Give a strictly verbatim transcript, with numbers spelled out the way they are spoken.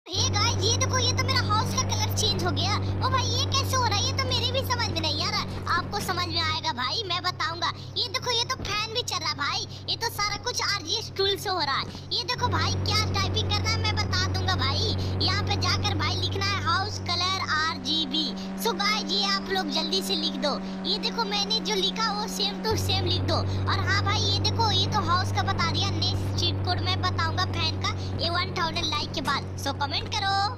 Hey guys, ये देखो, ये तो मेरा हाउस का कलर चेंज हो गया। ओ भाई, ये कैसे हो रहा है? ये तो मेरे भी समझ में नहीं आ रहा। आपको समझ में आएगा भाई, मैं बताऊंगा। ये देखो, ये तो फैन भी चल रहा है भाई। ये तो सारा कुछ आरजीएस टूल से हो रहा है। ये देखो भाई, क्या टाइपिंग करना है मैं बता दूंगा भाई। यहाँ पे जाकर भाई लिखना है house colour RGB. So guys, ये आप लोग जल्दी से लिख दो। ये देखो, मैंने जो लिखा वो सेम टू सेम लिख दो। और हाँ भाई, ये देखो, ये तो हाउस का बता दिया। नेक्स्ट चीट कोड मैं बताऊंगा फैन का, ये वन थाउजेंड लाइक के बाद। सो कमेंट करो।